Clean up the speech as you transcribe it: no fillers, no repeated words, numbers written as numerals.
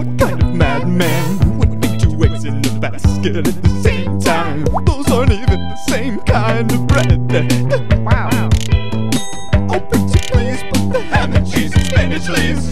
What kind of madman would make two eggs in a basket at the same time? Those aren't even the same kind of bread. Wow. Oh, pretty please, put the ham and cheese and spinach, please.